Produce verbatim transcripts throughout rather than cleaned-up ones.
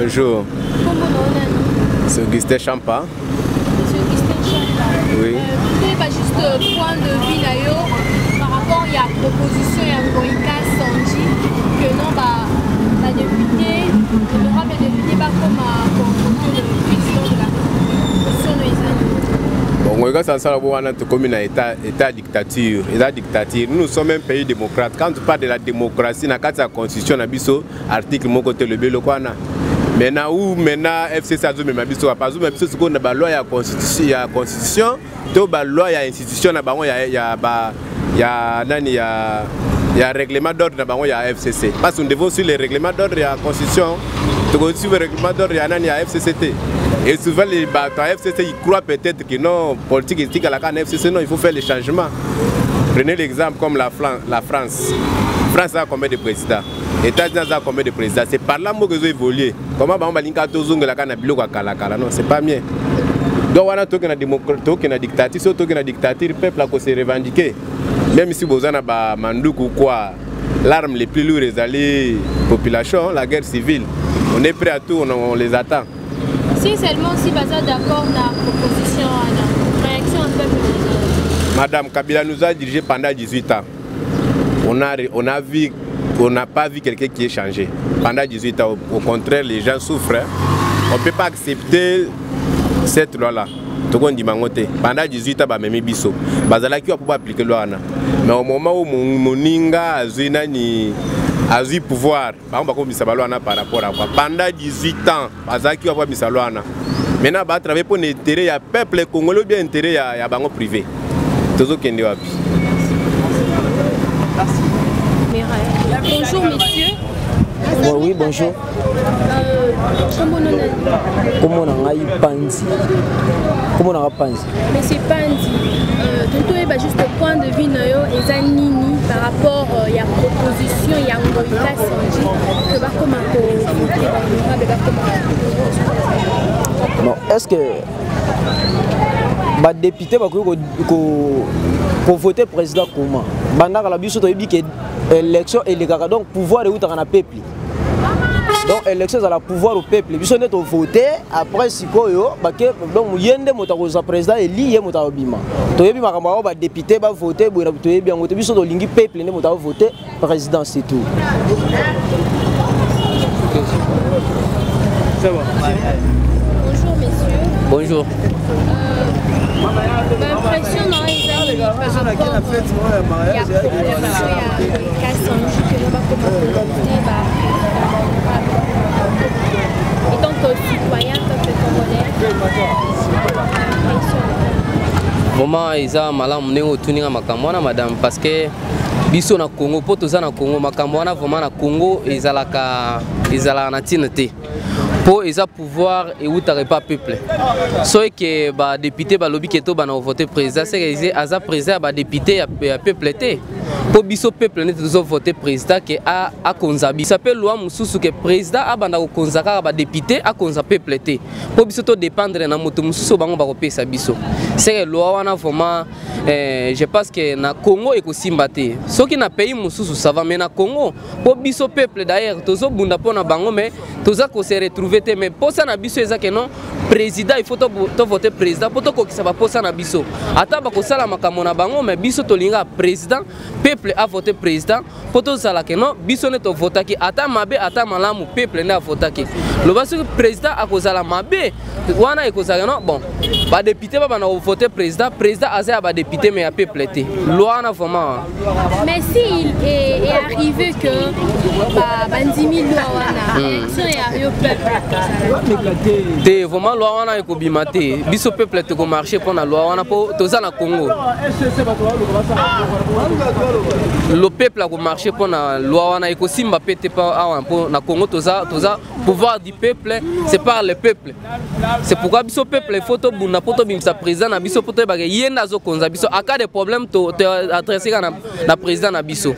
Bonjour. Comment on C'est Augustin Champa. Monsieur Augustin Champa. Oui. Euh, pas juste point de vue d'ailleurs par rapport à la proposition de Ngoïka Sandji que non, bah, la députée, l'honorable député, pas comme le président de la Constitution de l'Israël. Bon, Ngoïka Sandji, comme une état, état dictature, état dictature. Nous, nous sommes un pays démocrate. Quand tu parles de la démocratie, dans la Constitution, article mon côté le Belokwana. Maintenant où maintenant F C C a zoomé ma biso pas zoomé biso qu'on a ba loi ya constitution ya constitution to ba loi ya institution na bango ya ya ba ya nani ya ya règlement d'ordre na bango ya F C C parce que nous devons suivre les règlements d'ordre ya constitution to suivre le règlement d'ordre ya nani ya F C C T et souvent les bateaux F C C ils croient peut-être que non politique éthique à la can F C C non il faut faire les changements. Prenez l'exemple comme la France la France France a combien de présidents? États-Unis a combien de présidents? C'est par là que vous évoluez. Comment on va dire que la canne bilo kala kala non, c'est pas bien. Donc on a tout la démocratie, la dictature, surtout que la dictature, le peuple a se revendiquer. Même si vous avez ba mandouk ou quoi, l'arme les plus lourdes les population, la guerre civile. On est prêt à tout, on, on les attend. Si seulement si vous êtes d'accord dans la proposition, la réaction un peu. Madame Kabila nous a dirigé pendant dix-huit ans. On a, on a vu, on n'a pas vu quelqu'un qui ait changé. Pendant dix-huit ans, au, au contraire, les gens souffrent. Hein. On ne peut pas accepter cette loi-là. Pendant dix-huit ans, on a mis biso. Bazala qui va pouvoir appliquer la loi. Mais au moment où Moninga a eu pouvoir, on va par rapport à quoi. Pendant dix-huit ans, Bazala qui va pouvoir appliquer la loi. Maintenant, on va travailler pour l'intérêt du peuple congolais, bien l'intérêt du banque privé. Tout ce qui est Bonjour messieurs. Bon, oui, bonjour. Euh, comment on a Comment on a eu Panzi? Comment on a Panzi? Monsieur Panzi, euh, donc tu as juste le point de vue et Zanini par rapport à la proposition il y a un Ngoïka Sandji que va comme un non, est-ce que les députés vont voter président comment? Pendant la biso to dit que l'élection est légale, donc pouvoir est où dans le peuple. Donc l'élection c'est le pouvoir au peuple. Biso net voter après sikoyo donc yende motakoza président eli ye motabima. To yebi makambo ba député ba voter bo to yebi ngote biso to lingi peuple ne motako voter président c'est tout. C'est bon. Bonjour messieurs. Bonjour. L'impression dans les années par rapport à la proposition il y a Ngoïka Sandji que nous va commencer et donc citoyen comme le Congolais. Vraiment ils ont malam nengo tuninga makamwana madame parce que biso na Congo po toza na Congo makamwana vraiment na Congo ezalaka ezala na tinete pour ils ont pouvoir et où t'aurais pas peuple. Soit que bah député bah lobby keto bah non voter président c'est que aza président bah député à peuple été. Pour biso peuple ne toujours voter président que a a konzabi. Ça s'appelle loi mususu que président a banda ko konzaka bah député a konza peuple été. Pour biso to dépendre na moto mususu bango ba ko pesa biso. C'est que loi wana vraiment eh, je pense que na Congo et ko simbate. Ce qui na pays mususu ça va mais na Congo pour biso peuple d'ailleurs tozo bunda pona bango mais toza ko se retrouver mais pour ça na biso ezake non président il faut to voter président pour to ko ça va pour ça na biso ata ba ko sala makambo na bango mais biso to linga président peuple a voté président pour to sala que non biso ne to voter ki ata mabe ata malamu peuple ne a voter ki le basi président a ko sala mabe wana e ko sala non bon ba député ba na voter président président aza ba député mais a peuple té loi na vraiment mais si il est, est arrivé que ba bandimi loi wana élection est arrivé au peuple. Te vraiment loi wana ekobima te biso peuple te ko marcher pour la loi wana po toza na Congo le peuple a ko marcher pour la loi wana ekosimba pete pa awa po na Congo toza toza pouvoir du peuple c'est par le peuple c'est pourquoi biso peuple il faut to buna poto bimsa président na biso poto ba yenda zo konza biso aka des problèmes to adresser na na président na biso.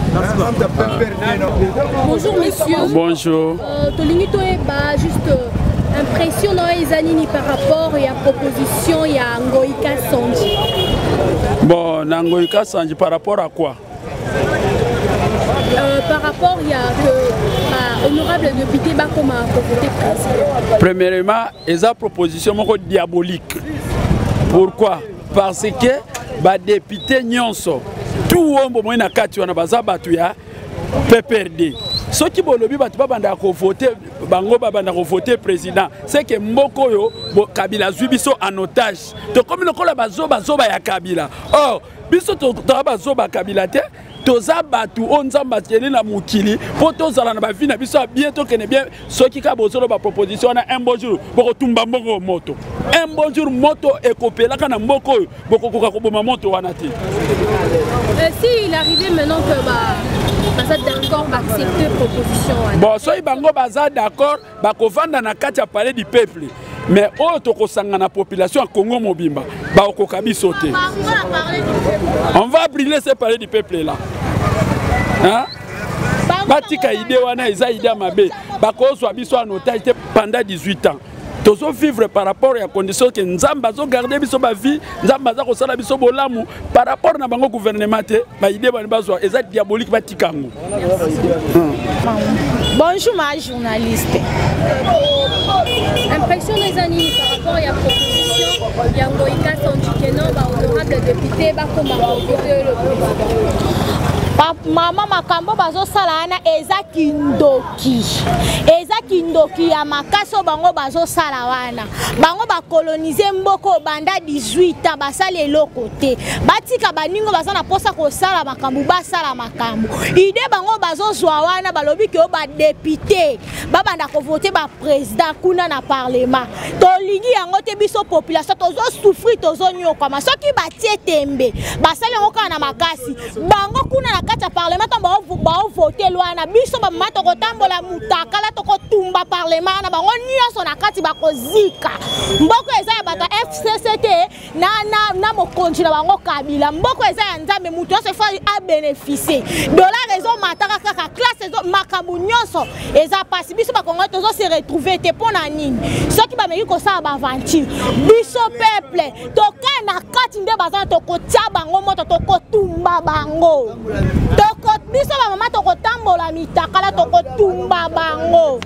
Bonjour messieurs. Bonjour. Euh, Tolinito est bah, juste euh, impression dans les années par rapport à la proposition il y a Ngoïka Sandji. Bon, Ngoïka Sandji par rapport à quoi? euh, Par rapport il y a que bah, honorable député ba comme voter président. Premièrement, ils ont proposition diabolique. Pourquoi? Parce que ba député nyonso tout wombo mo na kati wana baza batu ya P P R D. Ce qui bolobi batu ba banda ko voter bango ba banda ko voter président, c'est que mboko yo bo Kabila zwi biso en otage. To comme lokola bazo bazo ba ya Kabila. Or biso to to bazo ba Kabila te. Toza batu onzamba tieli na mukili po tozala na ba vie na biso bientôt que ne bien soki ka bozolo ba proposition na un bon jour boko tumba mboko moto un bon jour moto ekopela kana mboko boko koka koboma moto wana te. Si il arrivait maintenant que ba baza d'accord ba accepter proposition wana. Bon so ibango baza d'accord ba kovanda na kati ya palais du peuple. Mais oh tokosanga na population à Congo mobimba ba okokabi sauter. On va brûler ce palais du peuple là. Hein? Batika idée wana eza idée mabe. Ba ko so biso en otage pendant dix-huit ans. Tozo vivre par rapport à condition que nzamba zo garder biso ba vie, nzamba za ko sala biso bolamu par rapport na bango gouvernement te, ba idée bani bazo eza diabolique batikango. Bonjour ma journaliste. Impression des années par rapport à la proposition Yangoïka Sandjikeno, honorable député, va comme voter le président. Maman makambo bazo sala na eza kindoki. Eza kindoki ya makaso bango bazo sala wana. Bango ba coloniser mboko banda dix-huit ans basale lokote. Batika baningo bazana posa ko sala makambo ba sala makambo. Ide bango bazo zwa wana balobi ke ba député. Ba banda ko voter ba président kuna na parlement. To lingi yango te biso population tozo souffrir tozo nyoka. Ma soki ba tie tembe. Basale ngoka na makasi. Bango kuna na kati ya parlement ba voter loi na biso ba mato ko tambola mutaka la to ko tumba parlement na bango nyonso na kati ba ko zika mboko eza ya bata F C C T na na na mokonzi na bango Kabila mboko eza ya nzambe mutu se fa a bénéficier dollar raison mataka kaka classe ezo makambu nyonso eza pasi biso ba kongo tozo se retrouver te pona nini soki ba meki ko sa ba aventure biso peuple to kana kati nde bazana to ko tia bango moto to ko tumba bango toko biso ba mama toko tambola mitaka la toko tumba bango.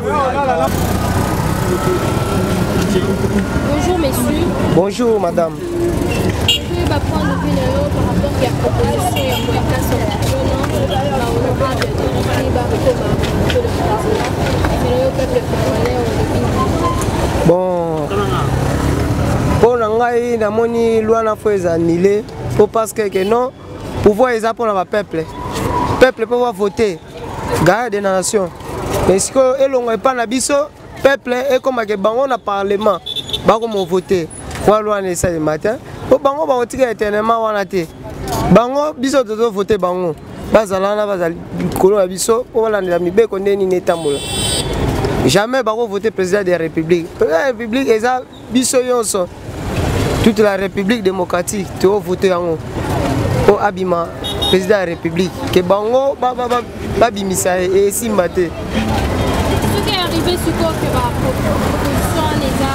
Bonjour messieurs. Bonjour madame. Je vais prendre le vidéo par rapport à la proposition et à Yangoïka Sandjikeno, honorable député va comme le président. Peuple congolais Bon. Pour ngai namoni loi na fo ezanile pour parce que non pouvoir est pour le peuple. Le peuple peut voter. Garde des nations. Mais si on n'est pas na biso, peuple est comme que bango na parlement. Bango mo voter. Kwa loi ne ça le matin. Pour bango ba voter éternellement wana te. Bango biso dodo voter bango. Bazala na bazali kolo na biso pour la mibe ko ndeni netambola. Jamais bango voter président de la République. Président de la République est ça biso yonso. Toute la République démocratique, tu vas voter en au Abima, président de la République. Que bango, babimisa et simbate. Ce qui est arrivé, c'est quoi que la proposition les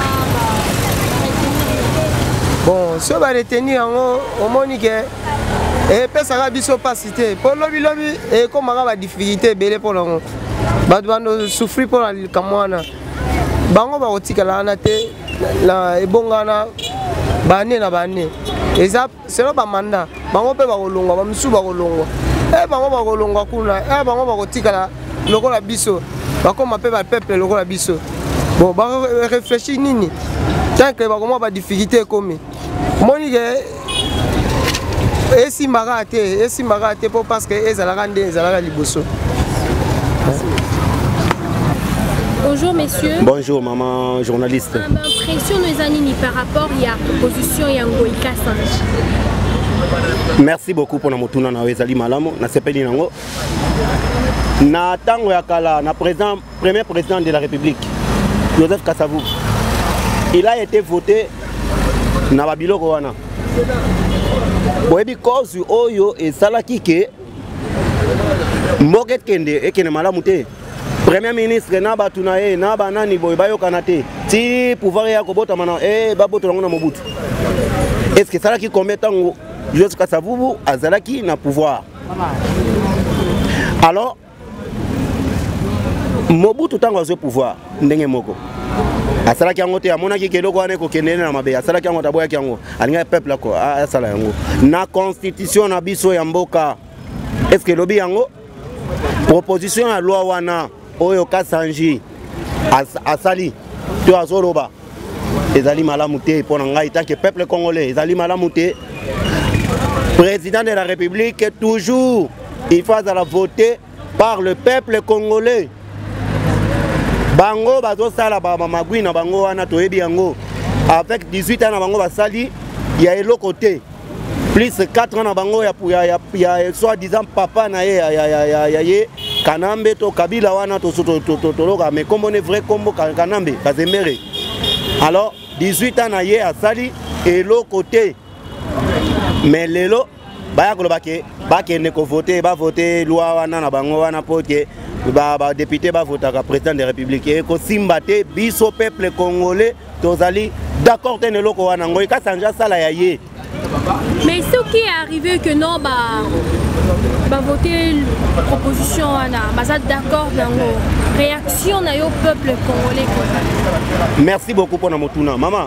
a bon, si on va retenir en au monique, et puis ça va biso pas citer. Pour lobby lobby, et comme on a des difficultés, belé pour l'on. Badouano souffrir pour la Kamwana. Bango va otika la anate, la ebongana. Bane na bane eza selo ba manda bango pe ba kolongwa ba msu ba kolongwa e bango ba kolongwa kuna e bango ba kotikala lokola biso ba koma pe ba peuple lokola biso bon ba réfléchir nini tant que ba koma ba difficulté comme moni ke esi marate esi marate pour parce que ezala rande ezala liboso. Bonjour messieurs. Bonjour maman journaliste. Impression nos années par rapport à la proposition Yangoïka Sandjikeno. Merci beaucoup pour notre tournée na Ezali Malamo na sepeli nango. Na tango ya kala na président premier président de la République Joseph Kasavubu. Il a été voté na babiloko wana. Boyebi cause oyo esalaki ke mboket kende ekene malamu te. Premier ministre na batuna e na banani boy bayo kanate ti pouvoir ya ko bota mana eh baboto na mobutu. Est-ce que ça là qui combien temps Joseph Kasavubu azalaki na pouvoir? Alors Mobutu tango azo pouvoir ndenge moko asalaki yango te amonaki keloko wana ekokende na mabe asalaki yango taboyaki yango alinga peuple ako asala yango na constitution na biso ya mboka. Est-ce que lobi yango proposition ya loi wana oyo Kasanji asali to azoloba ezali malamu te pona ngai tant que peuple congolais ezali malamu te. Président de la République toujours il faut la voter par le peuple congolais. Bango bazo sala ba magui na bango wana toyebi yango avec dix-huit ans na bango basali ya elo côté plus quatre ans na bango ya ya ya soit disant papa na ye ya ya ya ya ye Kanambe to Kabila wana to to to to loka mais comme on est vrai comme Kanambe Kazemere. Alors dix-huit ans na ye asali elo côté mais lelo baya ko bake bake ne ko voter ba voter loi wana na bango wana pote ba ba député ba voter ka président de la République et ko simbate biso peuple congolais tozali d'accord te ne loko wana ngoy ka sanja sala ya ye. Mais ce qui est arrivé que non bah bah voter proposition wana bah ça d'accord nango réaction na yo peuple congolais. Merci beaucoup pour na motuna maman.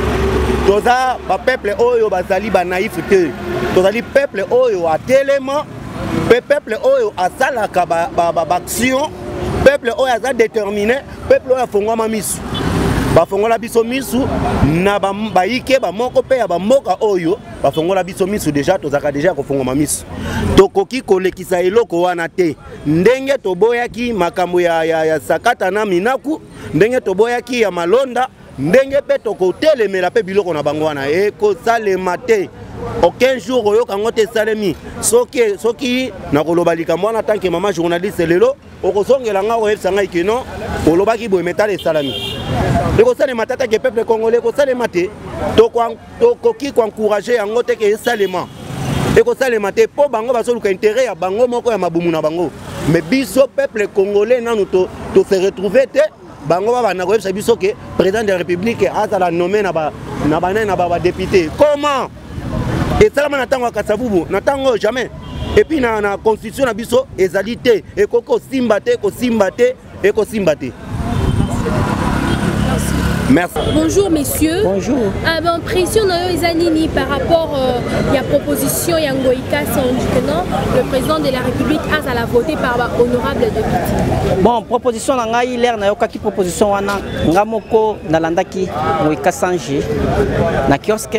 Toza ba peuple oyo bazali ba naïf te. Tozali peuple oyo a tellement peuple oyo asalaka ba ba action peuple oyo aza déterminé peuple oyo afongwa misu bafongola biso misu na ba baike ba moko pe ya ba mboka oyo bafongola biso misu déjà tozaka déjà ko fongwa misu tokoki kolekisa eloko wana te ndenge toboyaki makambo ya ya, ya sakata na minaku ndenge toboyaki ya malonda ndenge pe tokotelemela pe biloko na bango wana eko salema te. Aucun jour oyo kango te salemi soki soki na koloba likambo wana tant que maman journaliste lelo okosongela nga oyo sanga ikino olobaki boye metale salami eko salema tata ke peuple congolais ko salema te to koki ko encourager yango te ke salema eko salema te po bango basoluka intérêt ya bango moko ya mabumu na bango mais biso peuple congolais nanu to to se retrouver te bango ba na ko biso ke président de la République azala nommé na ba na ba na ba député comment. Et ça, on attend à Kassavubu, on attend jamais. Et puis, dans la constitution, on a biso égalité. Et koko simbate, ko simbate, et ko simbate. Merci. Bonjour messieurs. Bonjour. Ah ben, pression Zanini par rapport à la proposition Yangoïka Sandjikenon, le président de la République a à la voter par honorable député. Bon, proposition Nangaï, l'air n'a aucune proposition wana Ngamoko Nalandaki Ngoïka Sanji na kiosque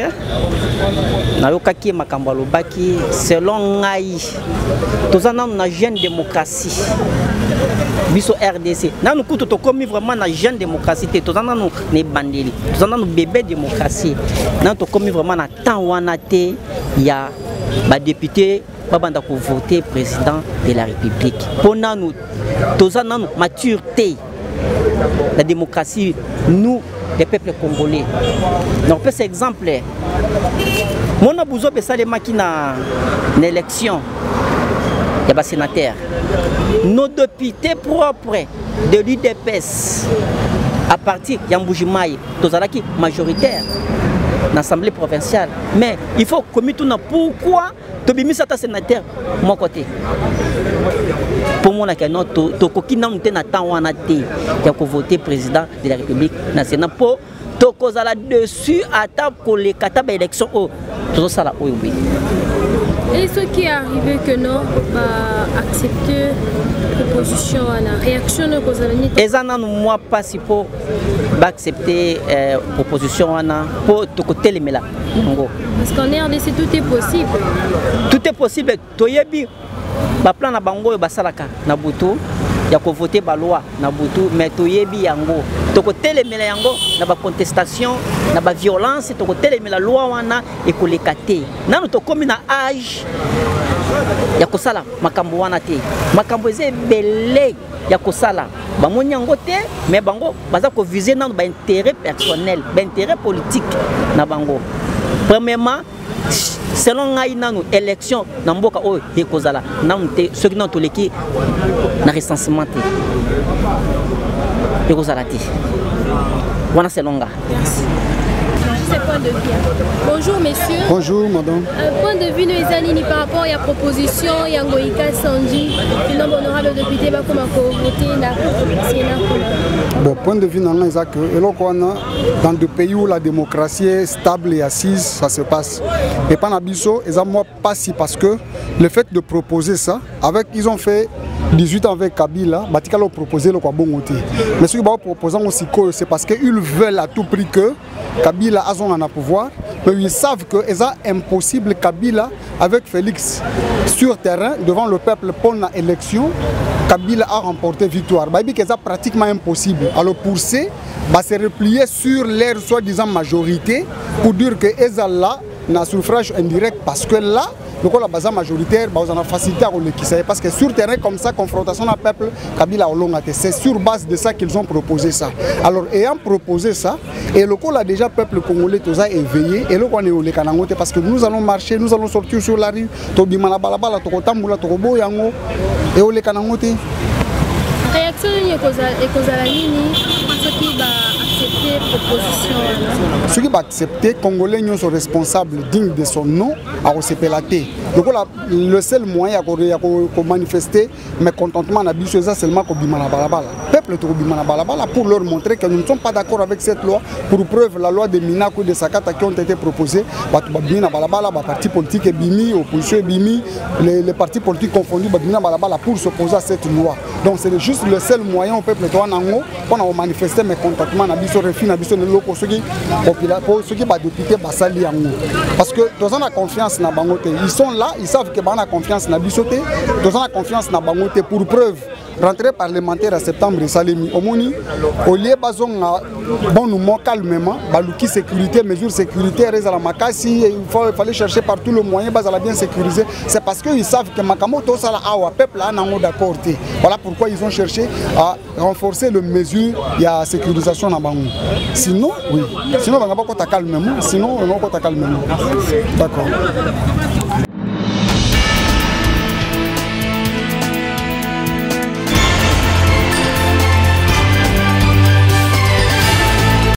na yokaki makambo lobaki selon ngai tozana na jeune démocratie biso R D C na nous kutu to komi vraiment na jeune démocratie te tozana no ne bandeli tozana no bébé démocratie na to komi vraiment na temps wana te ya ba député ba banda ko voter président de la République pona nous tozana no maturité la démocratie nous les peuples congolais. Donc, par exemple, mon abouzo besale makina l'élection des sénateurs. Nos députés propres de l'U D P S à partir de Yamboujimaï, tozalaki majoritaire dans l'Assemblée provinciale. Mais il faut commettre pourquoi Tobimi Sata sénateur mon côté. Pour moi, tu coquille n'a pas voter président de la République nationale pour te causer là-dessus à table pour les quatre élections. Tout ça là, oui, oui. Et ce qui est arrivé que non, bah, accepter la proposition, la réaction de Kozalani. Et ça, non, moi, pas si pour accepter la proposition pour te côté les mélas. Parce qu'en R D C, tout est possible. Tout est possible. Toyebi. Ba plan na bango ba salaka na butu ya ko voter ba loi na butu mais toyebi yango to ko telemela yango na ba contestation na ba violence to ko telemela loi wana e ko lekate nanu to komi na âge ya ko sala makambo wana te makambo eze belé ya ko sala ba monyango te mais bango baza ko viser nanu ba intérêt personnel ba intérêt politique na bango. Premièrement, selon ngai nanu élection na mboka oyo ekozala nanu te soki na toleki na recensement te ekozala te wana selon nga. Merci. point de vue. Bonjour messieurs. Bonjour madame. Un point de vue nous Nini par rapport à la proposition Yangoïka Sanji, le nombre honorable député va comme voter dans le Sénat. Bon, point de vue non est que dans des pays où la démocratie est stable et assise, ça se passe. Et pas Nabiso, ils ont moi pas si parce que le fait de proposer ça, avec ils ont fait dix-huit ans avec Kabila, Batika l'a proposé le quoi bon côté. Mais ce qu'ils vont proposer aussi c'est parce qu'ils veulent à tout prix que Kabila a son en pouvoir, mais ils savent que c'est impossible Kabila avec Félix sur terrain devant le peuple pour l'élection. Kabila a remporté victoire. C'est pratiquement impossible. Alors pour ça, bah, se replier sur leur soi-disant majorité pour dire que Ezala n'a suffrage indirect parce que là, le la base majoritaire, bah, on a facilité à le parce que sur terrain comme ça, confrontation à peuple, Kabila a long. C'est sur base de ça qu'ils ont proposé ça. Alors ayant proposé ça, et le a déjà peuple congolais tout ça éveillé, et le on est au Lekanangote parce que nous allons marcher, nous allons sortir sur la rue, Tobimana Balabala, Tokotambula, Tokobo Yango, et au Lekanangote. Réaction est nini ceux qui va accepter proposition. Ceux qui vont accepter, Congolais sont responsables dignes de son nom à Osepelate. Donc le seul moyen de manifester mécontentement c'est seulement que Bimana Balabala. Le peuple de Bimana Balabala pour leur montrer que nous ne sommes pas d'accord avec cette loi. Pour preuve, la loi de Minako et de Sakata qui ont été proposées, Bimana Balabala, les partis politiques et Bimi, opposition et Bimi, les, les partis politiques confondus, Bimana Balabala pour s'opposer à cette loi. Donc c'est juste le seul moyen au peuple de Wanango pour manifester mécontentement na biso refus na biso loko ceux qui pour ceux qui ba député basali yango parce que tous on a confiance na bangote ils sont là ils savent que ba na confiance na biso te tous on a confiance na bangote pour preuve rentrée parlementaire à septembre Salemi omoni au lieu bazonga bon nous manque calmement baluki sécurité mesures sécuritaires à la makasi il faut il fallait chercher par tous les moyens bazala bien sécuriser c'est parce que ils savent que makamoto sala awa peuple là nango d'accord té voilà pourquoi ils ont cherché à renforcer les mesures il y a sécurisation na bango sinon oui sinon on va pas calmement sinon on va pas calmement d'accord.